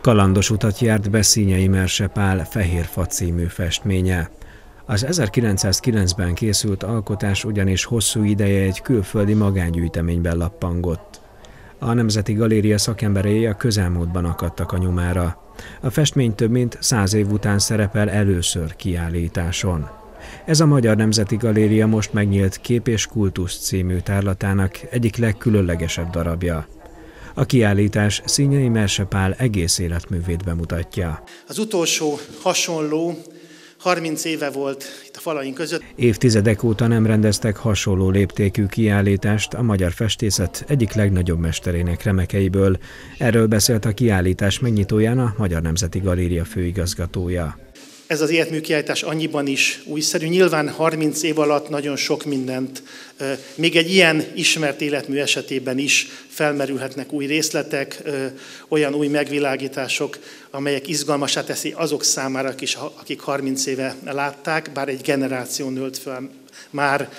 Kalandos utat járt be Szinyei Merse Pál Fehérfa című festménye. Az 1909-ben készült alkotás ugyanis hosszú ideje egy külföldi magángyűjteményben lappangott. A Nemzeti Galéria szakemberei a közelmúltban akadtak a nyomára. A festmény több mint 100 év után szerepel először kiállításon. Ez a Magyar Nemzeti Galéria most megnyílt Kép és Kultusz című tárlatának egyik legkülönlegesebb darabja. A kiállítás Szinyei Merse Pál egész életművét bemutatja. Az utolsó hasonló 30 éve volt itt a falaink között. Évtizedek óta nem rendeztek hasonló léptékű kiállítást a magyar festészet egyik legnagyobb mesterének remekeiből. Erről beszélt a kiállítás megnyitóján a Magyar Nemzeti Galéria főigazgatója. Ez az életmű kiállítás annyiban is újszerű. Nyilván 30 év alatt nagyon sok mindent, még egy ilyen ismert életmű esetében is felmerülhetnek új részletek, olyan új megvilágítások, amelyek izgalmassá teszi azok számára is, akik 30 éve látták, bár egy generáció nőtt fel már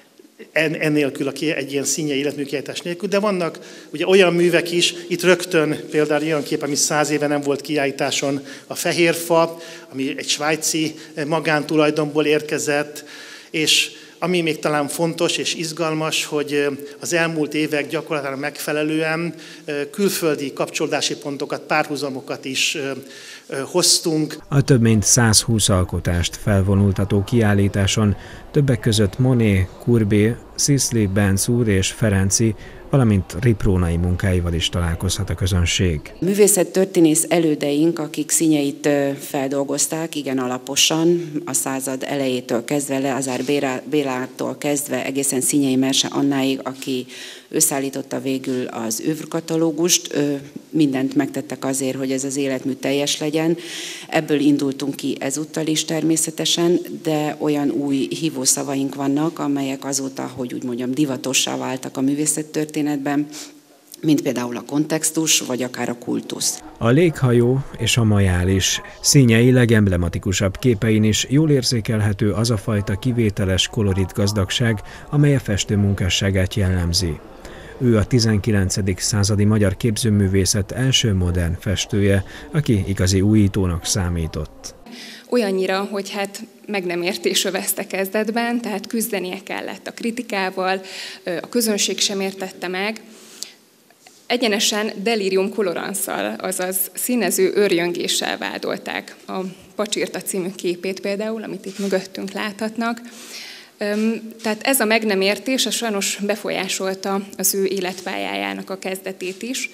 ennélkül, egy ilyen Szinyei életmű kiállítás nélkül, de vannak ugye olyan művek is, itt rögtön például olyan kép, ami 100 éve nem volt kiállításon, a Fehérfa, ami egy svájci magántulajdonból érkezett, és ami még talán fontos és izgalmas, hogy az elmúlt évek gyakorlatának megfelelően külföldi kapcsolódási pontokat, párhuzamokat is hoztunk. A több mint 120 alkotást felvonultató kiállításon többek között Monet, Courbet, Sisley, Benszúr és Ferenczi, valamint Riprónai munkáival is találkozhat a közönség. Művészettörténész elődeink, akik Szinyeit feldolgozták igen alaposan, a század elejétől kezdve, Lázár Bélától kezdve egészen Szinyei Merse Annáig, aki összeállította végül az övr-katalógust, mindent megtettek azért, hogy ez az életmű teljes legyen. Ebből indultunk ki ezúttal is természetesen, de olyan új hívószavaink vannak, amelyek azóta, hogy úgy mondjam, divatossá váltak a művészettörténetben, mint például a kontextus, vagy akár a kultusz. A léghajó és a majális Szinyei legemblematikusabb képein is jól érzékelhető az a fajta kivételes kolorit gazdagság, amely a festő munkásságát jellemzi. Ő a 19. századi magyar képzőművészet első modern festője, aki igazi újítónak számított. Olyannyira, hogy meg nem értés övezte kezdetben, tehát küzdenie kellett a kritikával, a közönség sem értette meg. Egyenesen delirium colorans-szal, azaz színező őrjöngéssel vádolták a Pacsirta című képét például, amit itt mögöttünk láthatnak. Tehát ez a meg nem értés sajnos befolyásolta az ő életpályájának a kezdetét is,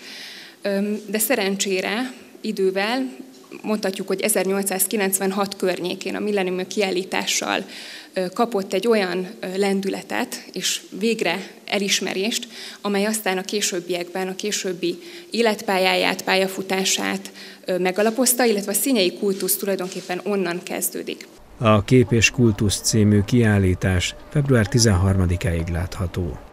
de szerencsére idővel, mondhatjuk, hogy 1896 környékén a millenniumi kiállítással kapott egy olyan lendületet és végre elismerést, amely aztán a későbbiekben a későbbi életpályáját, pályafutását megalapozta, illetve a szinyei kultusz tulajdonképpen onnan kezdődik. A Kép és Kultusz című kiállítás február 13-áig látható.